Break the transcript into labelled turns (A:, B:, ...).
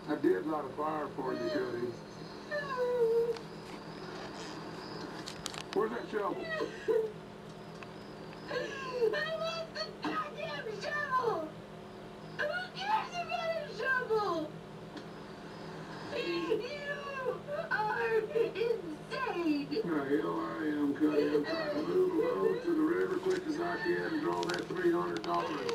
A: I did light a fire for you, Cody. Where's that shovel?
B: I want the goddamn shovel! Who cares about a shovel? You are insane!
A: The hell I am, Cody. I'm trying to move a load to the river quick as I can and draw that $300